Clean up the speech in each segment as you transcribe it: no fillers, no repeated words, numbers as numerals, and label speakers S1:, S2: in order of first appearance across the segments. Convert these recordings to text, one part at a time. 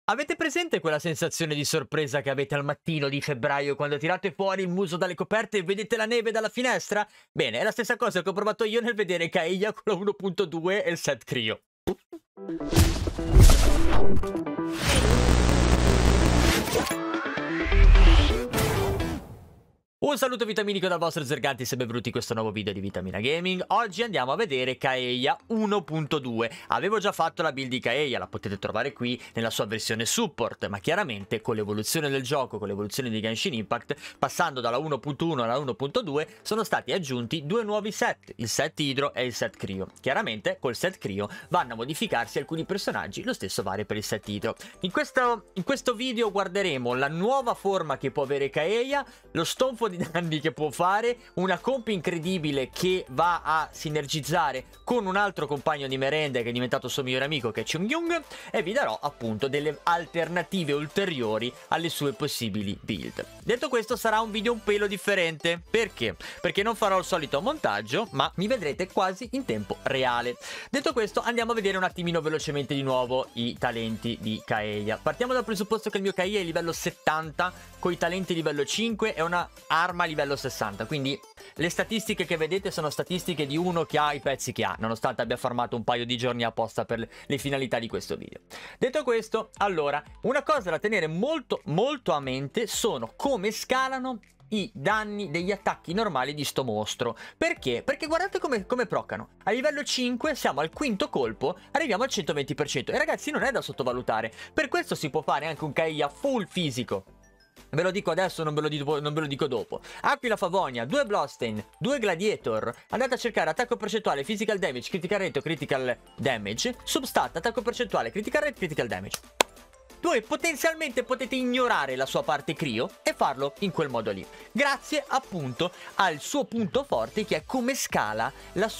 S1: Avete presente quella sensazione di sorpresa che avete al mattino di febbraio quando tirate fuori il muso dalle coperte e vedete la neve dalla finestra? Bene, è la stessa cosa che ho provato io nel vedere Kaeya con la 1.2 e il set Cryo. Un saluto vitaminico dal vostro Zergantis e benvenuti in questo nuovo video di Vitamina Gaming. Oggi andiamo a vedere Kaeya 1.2. Avevo già fatto la build di Kaeya, la potete trovare qui nella sua versione support, ma chiaramente con l'evoluzione del gioco, con l'evoluzione di Genshin Impact, passando dalla 1.1 alla 1.2, sono stati aggiunti due nuovi set, il set Hydro e il set Cryo. Chiaramente col set Cryo vanno a modificarsi alcuni personaggi, lo stesso vale per il set Hydro. In questo video guarderemo la nuova forma che può avere Kaeya, lo stonfo di danni che può fare, una comp incredibile che va a sinergizzare con un altro compagno di merende che è diventato suo migliore amico, che è Chungyung, e vi darò appunto delle alternative ulteriori alle sue possibili build. Detto questo, sarà un video un pelo differente. Perché? Perché non farò il solito montaggio, ma mi vedrete quasi in tempo reale. Detto questo, andiamo a vedere un attimino velocemente di nuovo i talenti di Kaeya. Partiamo dal presupposto che il mio Kaeya è livello 70 con i talenti livello 5 e una arma livello 60, quindi le statistiche che vedete sono statistiche di uno che ha i pezzi che ha, nonostante abbia farmato un paio di giorni apposta per le finalità di questo video. Detto questo, allora, una cosa da tenere molto a mente sono come scalano i danni degli attacchi normali di sto mostro. Perché? Perché guardate come proccano. A livello 5 siamo al quinto colpo, arriviamo al 120%, e ragazzi non è da sottovalutare. Per questo si può fare anche un Kaeya full fisico. Ve lo dico adesso, non ve lo dico dopo. Aquila Favonia, 2 Bloodstained, 2 Gladiator. Andate a cercare attacco percentuale, physical damage, critical rate o critical damage. Substat, attacco percentuale, critical rate, critical damage. Voi potenzialmente potete ignorare la sua parte Cryo e farlo in quel modo lì, grazie appunto al suo punto forte, che è come scala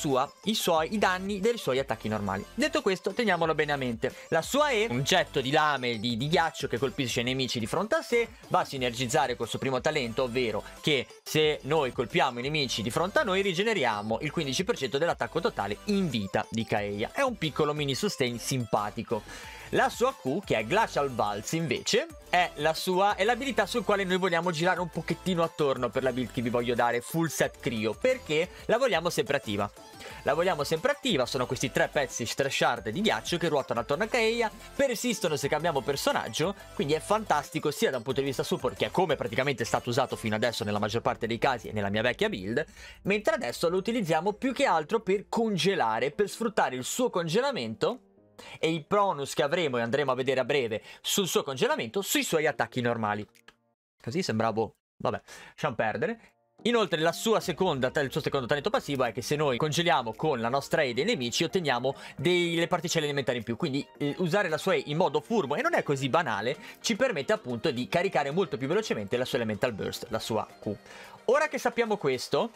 S1: i danni dei suoi attacchi normali. Detto questo, teniamolo bene a mente. La sua E, un getto di lame di ghiaccio che colpisce i nemici di fronte a sé, va a sinergizzare col suo primo talento, ovvero che se noi colpiamo i nemici di fronte a noi rigeneriamo il 15% dell'attacco totale in vita di Kaeya. È un piccolo mini sustain simpatico. La sua Q, che è Glacial Pulse, invece, è l'abilità sul quale noi vogliamo girare un pochettino attorno per la build che vi voglio dare full set Cryo, perché la vogliamo sempre attiva. La vogliamo sempre attiva, sono questi 3 pezzi shard di ghiaccio che ruotano attorno a Kaeya, persistono se cambiamo personaggio, quindi è fantastico sia da un punto di vista support, che è come praticamente è stato usato fino adesso nella maggior parte dei casi e nella mia vecchia build, mentre adesso lo utilizziamo più che altro per congelare, per sfruttare il suo congelamento e il bonus che avremo e andremo a vedere a breve sul suo congelamento sui suoi attacchi normali. Così sembravo... vabbè, lasciamo perdere. Inoltre il suo secondo talento passivo è che se noi congeliamo con la nostra E dei nemici otteniamo delle particelle elementari in più, quindi usare la sua E in modo furbo, e non è così banale, ci permette appunto di caricare molto più velocemente la sua Elemental Burst, la sua Q. Ora che sappiamo questo,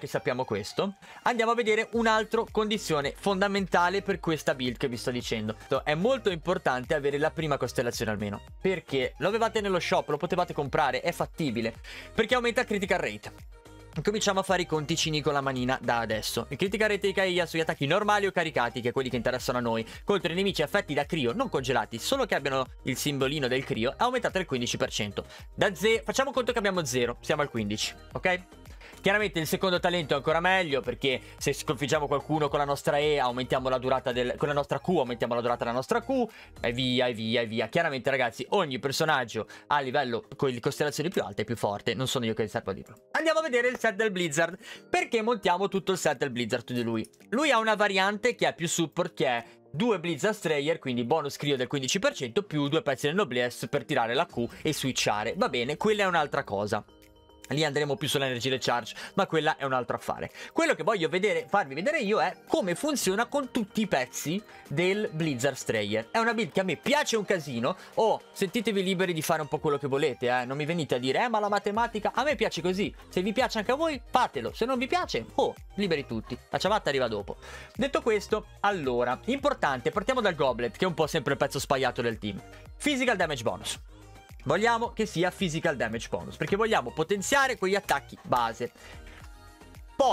S1: andiamo a vedere un'altra condizione fondamentale per questa build che vi sto dicendo. È molto importante avere la prima costellazione almeno. Perché? Lo avevate nello shop, lo potevate comprare, è fattibile. Perché aumenta il critical rate. Cominciamo a fare i conticini con la manina da adesso. Il critical rate di Kaeya sugli attacchi normali o caricati, che è quelli che interessano a noi, contro i nemici affetti da Cryo, non congelati, solo che abbiano il simbolino del Cryo, è aumentato del 15%. Da 0, facciamo conto che abbiamo 0, siamo al 15, ok? Chiaramente il secondo talento è ancora meglio, perché se sconfiggiamo qualcuno con la nostra E aumentiamo la durata con la nostra Q aumentiamo la durata della nostra Q, e via e via e via. Chiaramente ragazzi, ogni personaggio a livello con le costellazioni più alte è più forte, non sono io che servo a dirlo. Andiamo a vedere il set del Blizzard. Perché montiamo tutto il set del Blizzard di lui? Lui ha una variante che ha più support, che è 2 Blizzard Strayer, quindi bonus Cryo del 15% più 2 pezzi del Noblesse per tirare la Q e switchare. Va bene, quella è un'altra cosa. Lì andremo più sull'energy recharge, ma quella è un altro affare. Quello che voglio farvi vedere io è come funziona con tutti i pezzi del Blizzard Strayer. È una build che a me piace un casino. Sentitevi liberi di fare un po' quello che volete, non mi venite a dire ma la matematica, a me piace così. Se vi piace anche a voi, fatelo. Se non vi piace, liberi tutti. La ciabatta arriva dopo. Detto questo, allora, importante, partiamo dal Goblet, che è un po' sempre il pezzo sbagliato del team. Physical damage bonus. Vogliamo che sia physical damage bonus, perché vogliamo potenziare quegli attacchi base. Poi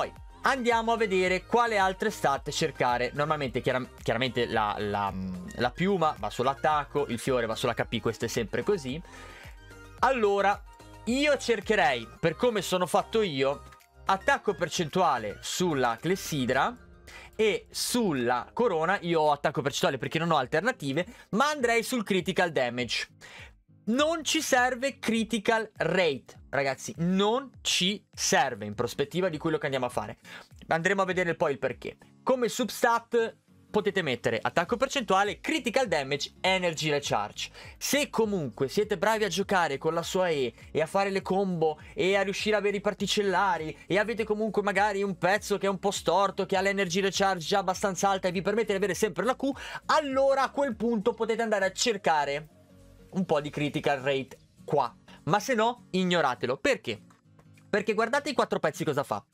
S1: andiamo a vedere quale altre stat cercare. Normalmente chiaramente la piuma va sull'attacco, il fiore va sull'HP, questo è sempre così. Allora io cercherei, per come sono fatto io, attacco percentuale sulla clessidra, e sulla corona io ho attacco percentuale perché non ho alternative, ma andrei sul critical damage. Non ci serve critical rate, ragazzi, non ci serve in prospettiva di quello che andiamo a fare. Andremo a vedere poi il perché. Come substat potete mettere attacco percentuale, critical damage, energy recharge. Se comunque siete bravi a giocare con la sua E e a fare le combo e a riuscire a avere i particellari e avete comunque magari un pezzo che è un po' storto, che ha l'energy recharge già abbastanza alta e vi permette di avere sempre la Q, allora a quel punto potete andare a cercare un po' di critical rate qua. Ma se no, ignoratelo. Perché? Perché guardate i 4 pezzi cosa fa.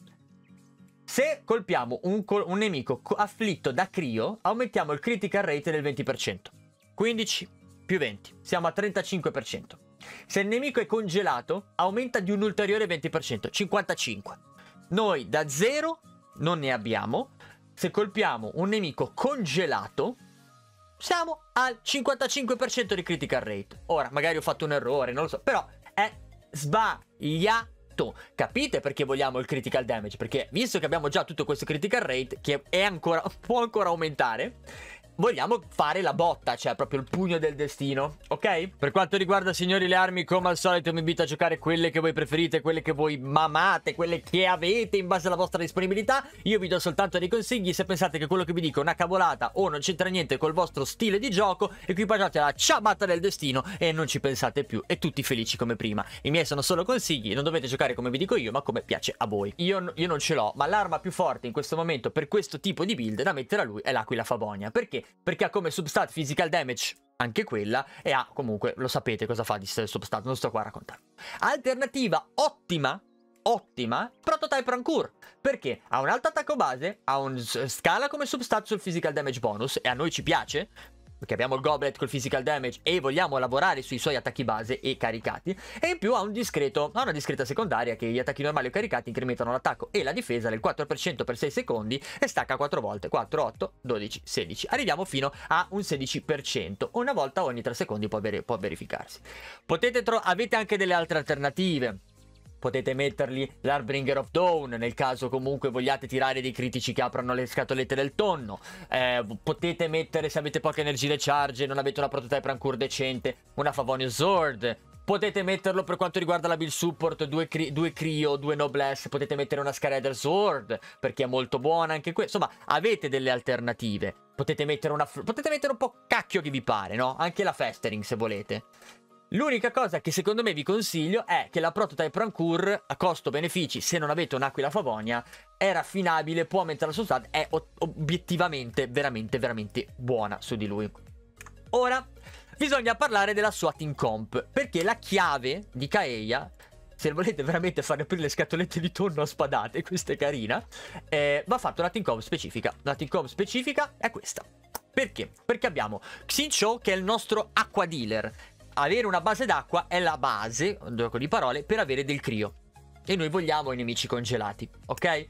S1: Se colpiamo un nemico afflitto da Crio, aumentiamo il critical rate del 20%. 15 più 20, siamo a 35%. Se il nemico è congelato, aumenta di un ulteriore 20%, 55. Noi da 0 non ne abbiamo. Se colpiamo un nemico congelato, siamo al 55% di critical rate. Ora, magari ho fatto un errore, non lo so, però è sbagliato. Capite perché vogliamo il critical damage? Perché visto che abbiamo già tutto questo critical rate, che può ancora aumentare, vogliamo fare la botta, cioè proprio il pugno del destino, ok? Per quanto riguarda, signori, le armi, come al solito mi invito a giocare quelle che voi preferite, quelle che voi mamate, quelle che avete in base alla vostra disponibilità. Io vi do soltanto dei consigli. Se pensate che quello che vi dico è una cavolata o non c'entra niente col vostro stile di gioco, equipaggiate la ciabatta del destino e non ci pensate più, e tutti felici come prima. I miei sono solo consigli, non dovete giocare come vi dico io, ma come piace a voi. Io non ce l'ho, ma l'arma più forte in questo momento per questo tipo di build da mettere a lui è l'Aquila Favonia. Perché? Perché ha come substat physical damage anche quella, e ha comunque, lo sapete cosa fa di substat, non sto qua a raccontare. Alternativa ottima, Prototype Rancor. Perché? Ha un alto attacco base, ha un scala come substat sul physical damage bonus, e a noi ci piace, perché abbiamo il goblet col physical damage e vogliamo lavorare sui suoi attacchi base e caricati. E in più ha una discreta secondaria, che gli attacchi normali o caricati incrementano l'attacco e la difesa del 4% per 6 secondi e stacca 4 volte, 4, 8, 12, 16. Arriviamo fino a un 16%, una volta ogni 3 secondi può verificarsi. Avete anche delle altre alternative. Potete metterli l'Harbinger of Dawn, nel caso comunque vogliate tirare dei critici che aprono le scatolette del tonno. Potete mettere, se avete poche energie recharge e non avete una Prototype Rancor decente, una Favonius Sword. Potete metterlo per quanto riguarda la build support, 2 Crio, 2 Noblesse. Potete mettere una Scareader Sword, perché è molto buona anche questa. Insomma, avete delle alternative. Potete mettere un po' cacchio che vi pare, no? Anche la Festering, se volete. L'unica cosa che secondo me vi consiglio è che la Prototype Rancor, a costo-benefici, se non avete un'Aquila Favonia, è raffinabile, può aumentare la sua stat, è obiettivamente veramente buona su di lui. Ora bisogna parlare della sua team comp, perché la chiave di Kaeya, se volete veramente fare aprire le scatolette di tonno a spadate, questa è carina, va fatta una team comp specifica. La team comp specifica è questa. Perché? Perché abbiamo Xingqiu, che è il nostro acqua dealer. Avere una base d'acqua è la base, un gioco di parole, per avere del Crio. E noi vogliamo i nemici congelati, ok?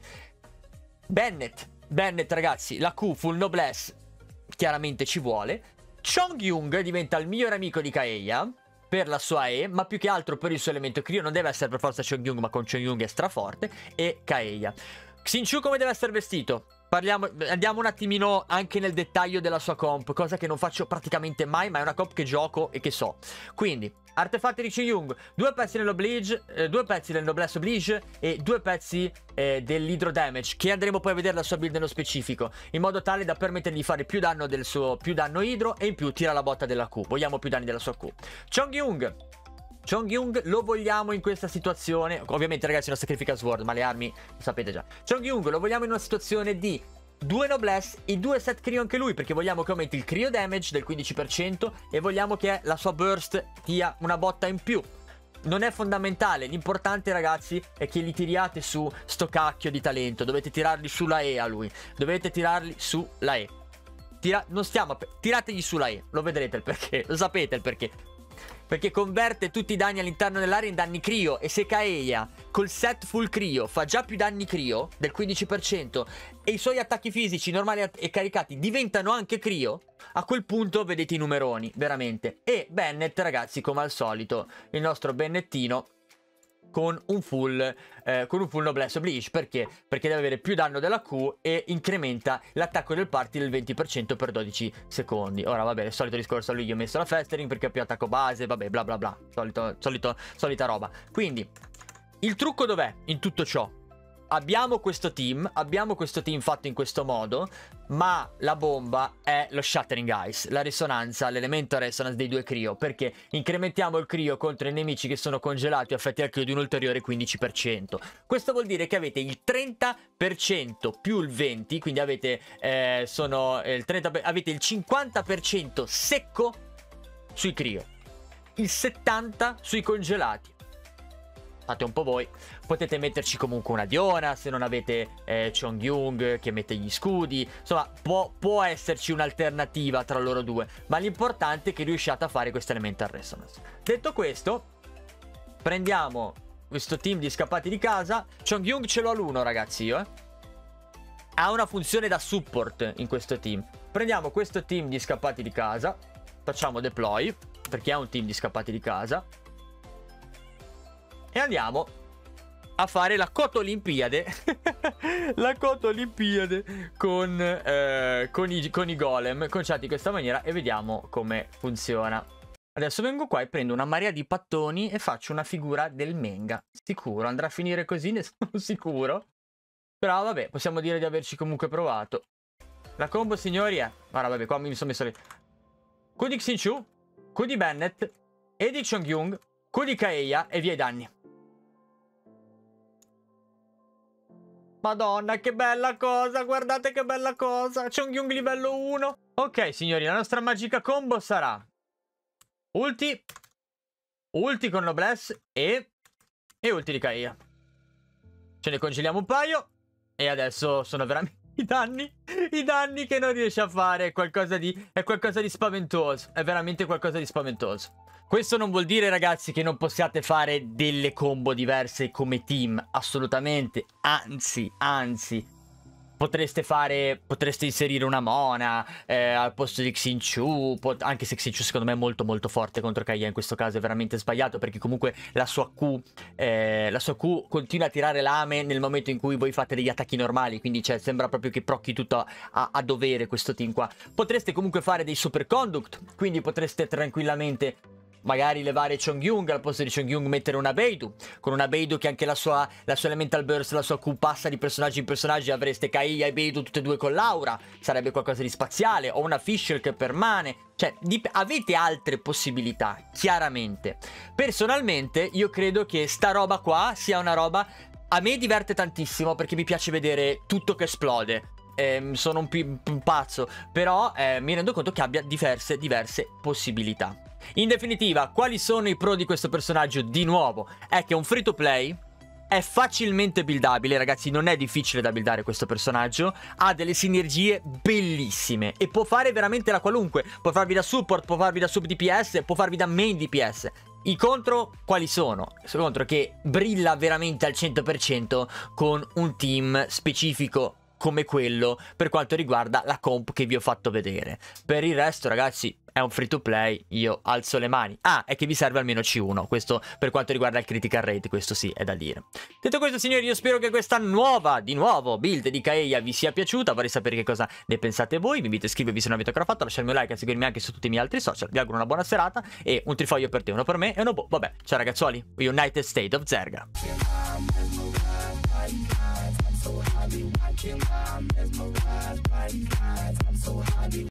S1: Bennett, ragazzi, la Q full noblesse chiaramente ci vuole. Chongyun diventa il migliore amico di Kaeya per la sua E, ma più che altro per il suo elemento Crio. Non deve essere per forza Chongyun, ma con Chongyun è straforte. E Kaeya. Xingqiu come deve essere vestito? Andiamo un attimino anche nel dettaglio della sua comp, cosa che non faccio praticamente mai, ma è una comp che gioco e che so. Quindi, artefatti di Xingqiu, 2 pezzi nell'Oblige, 2 pezzi del Noblesse Oblige e 2 pezzi dell'Hydro Damage, che andremo poi a vedere la sua build nello specifico, in modo tale da permettergli di fare più danno Hydro e in più tira la botta della Q. Vogliamo più danni della sua Q. Chongyun lo vogliamo in questa situazione. Ovviamente, ragazzi, una Sacrifica Sword, ma le armi lo sapete già. Chongyun lo vogliamo in una situazione di 2 Noblesse e 2 set Crio anche lui, perché vogliamo che aumenti il Crio damage del 15% e vogliamo che la sua burst dia una botta in più. Non è fondamentale, l'importante, ragazzi, è che li tiriate su sto cacchio di talento. Dovete tirarli sulla E a lui. Dovete tirarli sulla E. Tirategli sulla E, lo vedrete il perché, lo sapete il perché. perché converte tutti i danni all'interno dell'area in danni Crio. E se Kaeya col set full Crio fa già più danni Crio del 15% e i suoi attacchi fisici normali e caricati diventano anche Crio, a quel punto vedete i numeroni, veramente. E Bennett, ragazzi, come al solito, il nostro Bennettino con un full Noblesse Oblige. Perché? Perché deve avere più danno della Q e incrementa l'attacco del party del 20% per 12 secondi. Ora vabbè, il solito discorso, a lui gli ho messo la festering perché ha più attacco base, vabbè, bla bla bla, solita roba. Quindi il trucco dov'è in tutto ciò? Abbiamo questo team fatto in questo modo, ma la bomba è lo Shattering Ice, la risonanza, l'elemento resonance dei due Crio, perché incrementiamo il Crio contro i nemici che sono congelati o affetti al Crio di un ulteriore 15%. Questo vuol dire che avete il 30% più il 20%, quindi avete, avete il 50% secco sui Crio, il 70% sui congelati. Fate un po' voi. Potete metterci comunque una Diona se non avete Chongyun che mette gli scudi. Insomma, può esserci un'alternativa tra loro due, ma l'importante è che riusciate a fare questo Elemental Resonance. Detto questo, prendiamo questo team di scappati di casa. Chongyun ce l'ho all'1, ragazzi, io ha una funzione da support in questo team. Prendiamo questo team di scappati di casa, facciamo deploy perché è un team di scappati di casa e andiamo a fare la Koto Olimpiade la Koto Olimpiade con i golem conciati in questa maniera e vediamo come funziona. Adesso vengo qua e prendo una marea di pattoni e faccio una figura del Menga. Sicuro andrà a finire così, ne sono sicuro, però vabbè, possiamo dire di averci comunque provato. La combo, signori, è, guarda, vabbè, qua mi sono messo lì Q di Xinchu, Q di Bennett, E di Chongyun, Q di Kaeya e via i danni. Madonna, che bella cosa, guardate che bella cosa. Chongyun livello 1. Ok, signori, la nostra magica combo sarà ulti con Noblesse e ulti di Kaeya. Ce ne congeliamo un paio e adesso sono veramente i danni che non riesce a fare. È qualcosa di spaventoso. È veramente qualcosa di spaventoso. Questo non vuol dire, ragazzi, che non possiate fare delle combo diverse come team, assolutamente, anzi, potreste inserire una Mona al posto di Xinchu, anche se Xinchu secondo me è molto molto forte contro Kaeya, in questo caso è veramente sbagliato, perché comunque la sua Q continua a tirare lame nel momento in cui voi fate degli attacchi normali, quindi cioè, sembra proprio che procchi tutto a dovere questo team qua. Potreste comunque fare dei super conduct, quindi potreste tranquillamente magari levare Chongyun, al posto di Chongyun mettere una Beidou, con una Beidou che anche la sua Elemental Burst, la sua Q passa di personaggio in personaggio, avreste Kaeya e Beidou tutte e due con l'aura, sarebbe qualcosa di spaziale, o una Fischl che permane, cioè avete altre possibilità, chiaramente. Personalmente io credo che sta roba qua sia una roba, a me diverte tantissimo perché mi piace vedere tutto che esplode. Sono un pazzo, però mi rendo conto che abbia diverse possibilità. In definitiva, quali sono i pro di questo personaggio? Di nuovo, è che è un free to play, è facilmente buildabile, ragazzi, non è difficile da buildare questo personaggio, ha delle sinergie bellissime e può fare veramente la qualunque, può farvi da support, può farvi da sub DPS, può farvi da main DPS. I contro quali sono? Il contro che brilla veramente al 100% con un team specifico come quello per quanto riguarda la comp che vi ho fatto vedere. Per il resto, ragazzi, è un free to play, io alzo le mani. Ah, è che vi serve almeno C1, questo per quanto riguarda il critical rate, questo sì, è da dire. Detto questo, signori, io spero che questa di nuovo, build di Kaeya vi sia piaciuta. Vorrei sapere che cosa ne pensate voi, vi invito a iscrivervi se non avete ancora fatto, lasciarmi un like e a seguirmi anche su tutti i miei altri social. Vi auguro una buona serata e un trifoglio per te, uno per me e uno boh. Vabbè, ciao ragazzuoli, United State of Zerga.